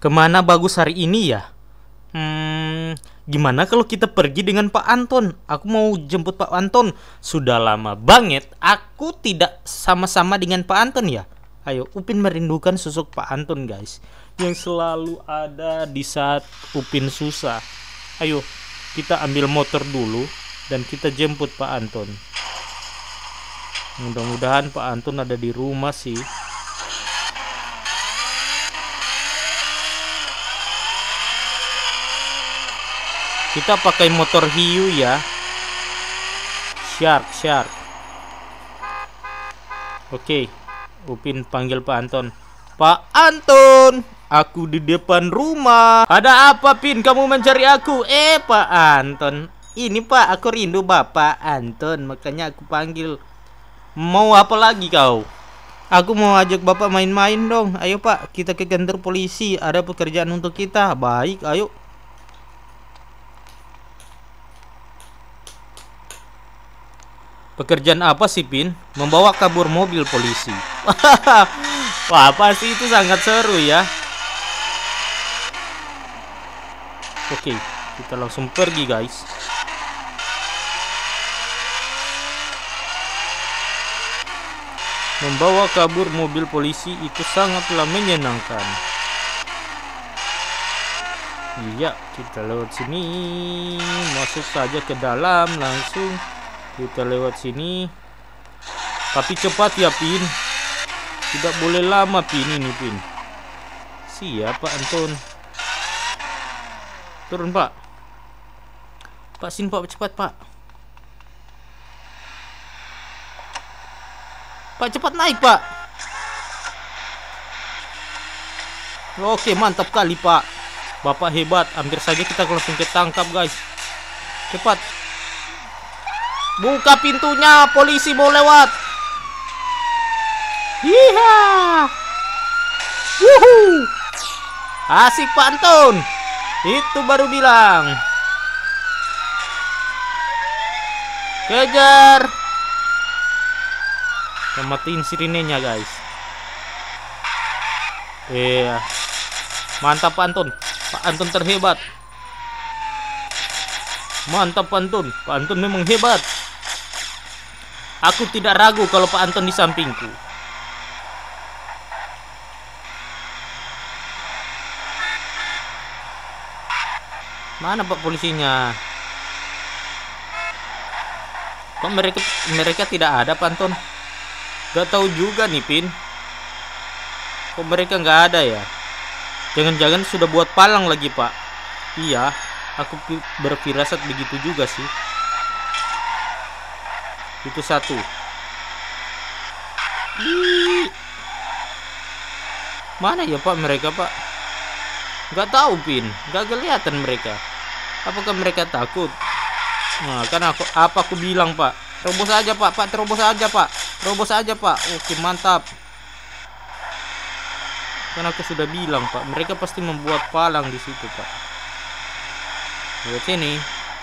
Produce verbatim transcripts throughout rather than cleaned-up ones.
Kemana bagus hari ini ya? Hmm, gimana kalau kita pergi dengan Pak Anton? Aku mau jemput Pak Anton. Sudah lama banget aku tidak sama-sama dengan Pak Anton ya. Ayo, Upin merindukan sosok Pak Anton guys, yang selalu ada di saat Upin susah. Ayo, kita ambil motor dulu dan kita jemput Pak Anton. Mudah-mudahan Pak Anton ada di rumah sih. Kita pakai motor hiu ya. Shark, shark. Oke, Upin panggil Pak Anton. Pak Anton, aku di depan rumah. Ada apa, Pin? Kamu mencari aku? Eh, Pak Anton. Ini Pak, aku rindu Bapak Anton, makanya aku panggil. Mau apa lagi kau? Aku mau ajak Bapak main-main dong. Ayo Pak, kita ke kantor polisi. Ada pekerjaan untuk kita. Baik, ayo. Pekerjaan apa sih, Pin? Membawa kabur mobil polisi. Wah, pasti itu sangat seru ya. Oke, kita langsung pergi guys. Membawa kabur mobil polisi itu sangatlah menyenangkan. Iya, kita lewat sini. Masuk saja ke dalam langsung. Kita lewat sini. Tapi cepat ya, Pin. Tidak boleh lama, Pin, ini, Pin. Siap, Pak Anton. Turun, Pak. Pak, sini, Pak. Cepat, Pak. Pak, cepat naik, Pak. Oke, mantap kali, Pak. Bapak hebat. Hampir saja kita langsung ketangkap, guys. Cepat. Buka pintunya, polisi mau lewat. Iya. Wuhu. Asik Pak Anton. Itu baru bilang. Kejar. Kita matiin sirinenya guys. Iya. Mantap Pak Anton. Pak Anton terhebat. Mantap Pak Anton. Pak Anton memang hebat. Aku tidak ragu kalau Pak Anton di sampingku. Mana Pak polisinya? Kok mereka mereka tidak ada, Pak Anton? Gak tahu juga nih, Pin. Kok mereka nggak ada ya? Jangan-jangan sudah buat palang lagi, Pak. Iya, aku berfirasat begitu juga sih. Itu satu. Ih. Mana ya Pak mereka, Pak? Gak tahu, Pin. Gak kelihatan mereka. Apakah mereka takut? Nah, kan aku apa aku bilang, Pak? Terobos aja, Pak. Pak, terobos aja, Pak. Terobos aja, Pak. Oke, mantap. Kan aku sudah bilang, Pak. Mereka pasti membuat palang di situ, Pak. Lihat sini.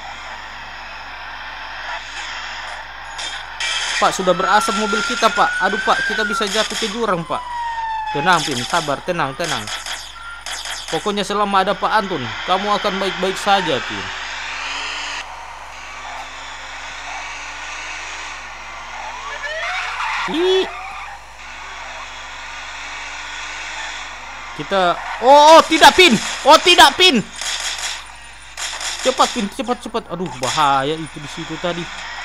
Pak, sudah berasap mobil kita, Pak. Aduh, Pak, kita bisa jatuh ke jurang, Pak. Tenang, Pin. Sabar, tenang, tenang. Pokoknya selama ada Pak Anton, kamu akan baik-baik saja, Pin. Ih. Kita... Oh, oh, tidak, Pin. Oh, tidak, Pin. Cepat, Pin. Cepat, cepat. Aduh, bahaya itu di situ tadi.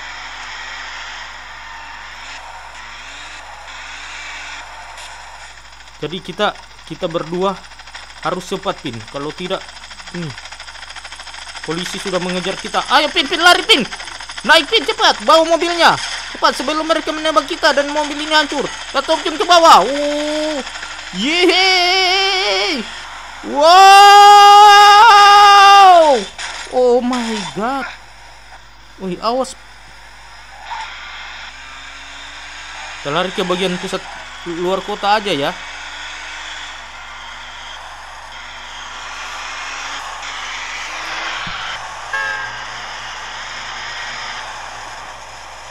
Jadi kita kita berdua harus cepat, Pin. Kalau tidak, ini polisi sudah mengejar kita. Ayo, Pin, Pin, lari, Pin. Naik, Pin, cepat. Bawa mobilnya. Cepat sebelum mereka menembak kita dan mobil ini hancur. Kita terjun ke bawah. Oh, yeay. Wow. Oh my god. Wih, awas. Kita lari ke bagian pusat luar kota aja ya.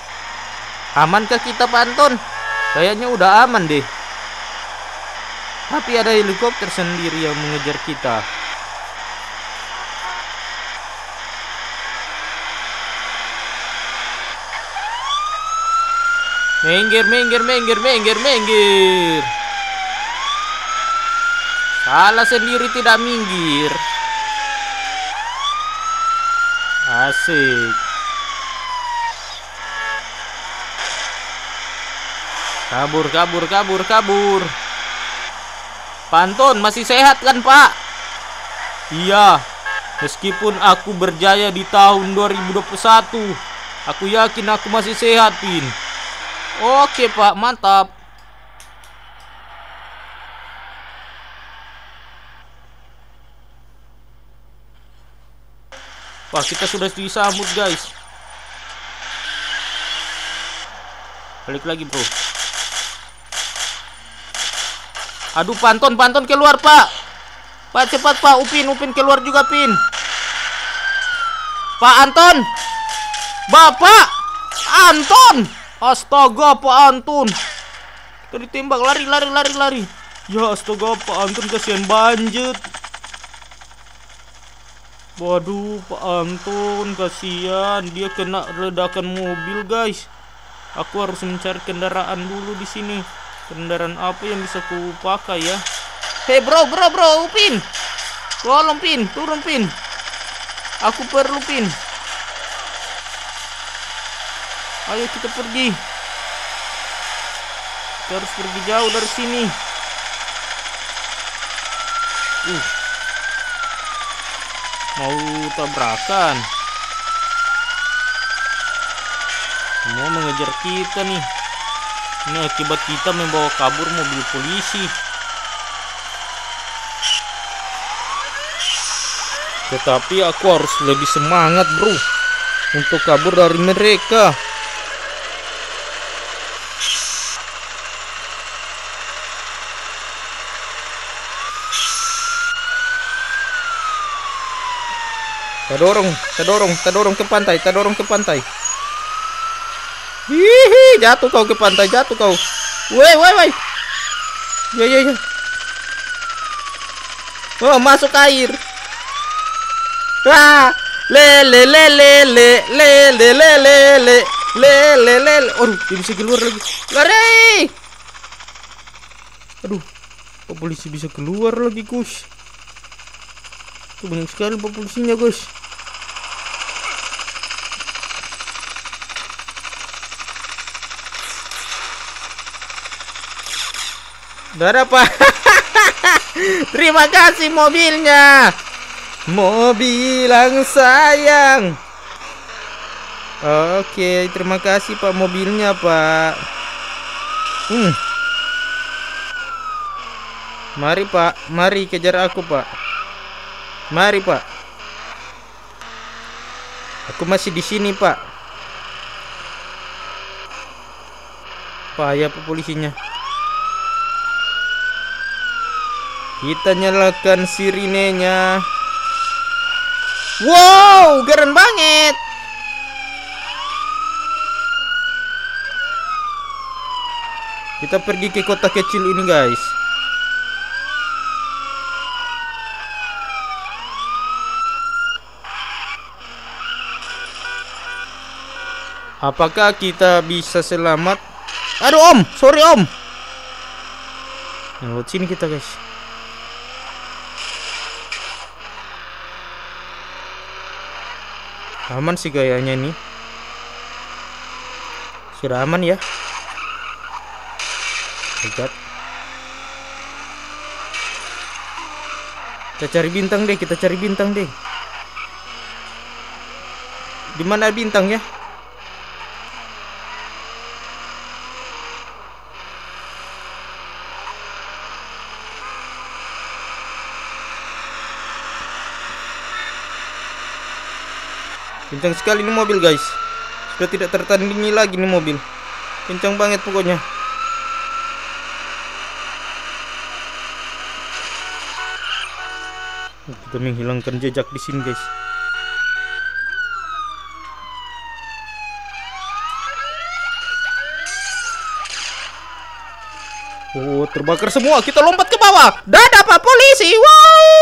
Amankah kita, Pak Anton? Kayaknya udah aman deh. Tapi ada helikopter sendiri yang mengejar kita. Minggir, minggir, minggir, minggir, minggir. Salah sendiri tidak minggir. Asik. Kabur, kabur, kabur, kabur. Panton masih sehat kan, Pak? Iya. Meskipun aku berjaya di tahun dua ribu dua puluh satu, aku yakin aku masih sehat, Pin. Oke, Pak, mantap. Wah, kita sudah disambut, guys. Balik lagi, bro. Aduh, Panton, Panton keluar, Pak. Pak, cepat, Pak. Upin, Upin keluar juga, Pin. Pak Anton. Bapak Anton. Astaga, Pak Anton. Kita ditembak, lari, lari, lari, lari. Ya, astaga, Pak Anton kasihan banget. Waduh, Pak Anton kasihan, dia kena ledakan mobil, guys. Aku harus mencari kendaraan dulu di sini. Kendaraan apa yang bisa ku pakai ya? Hei bro, bro, bro, Upin. Tolong, Pin, turun, Pin. Aku perlu, Pin. Ayo kita pergi. Kita harus pergi jauh dari sini. Uh. Mau tabrakan. Semua mengejar kita nih. Ini akibat kita membawa kabur mobil polisi. Tetapi aku harus lebih semangat, bro, untuk kabur dari mereka. Kita dorong, kita dorong, kita dorong ke pantai, kita dorong ke pantai. Hihi, jatuh kau ke pantai, jatuh kau. Woi, woi, woi. Ya, ya, ya. Oh, masuk air. Ah, le le le le le le le le le le le le le. Aduh, dia bisa keluar lagi. Lari. Aduh, kok polisi bisa keluar lagi, Gus? Tuh banyak sekali polisinya, Gus. Udah ada, Pak. Terima kasih mobilnya. Mobil yang sayang. Oke, terima kasih, Pak, mobilnya, Pak. Hmm. Mari, Pak. Mari kejar aku, Pak. Mari, Pak. Aku masih di sini, Pak. Payah, Pak, polisinya. Kita nyalakan sirinenya. Wow, keren banget. Kita pergi ke kota kecil ini, guys. Apakah kita bisa selamat? Aduh, Om, sorry, Om. Lewat sini kita, guys. Aman sih gayanya ini. Sudah aman ya. Lihat. Kita cari bintang deh, kita cari bintang deh. Di mana bintang ya? Kencang sekali ini mobil, guys. Sudah tidak tertandingi lagi nih mobil. Kencang banget pokoknya. Kita menghilangkan jejak di sini, guys. Oh, terbakar semua. Kita lompat ke bawah. Dadah Pak Polisi. Wow.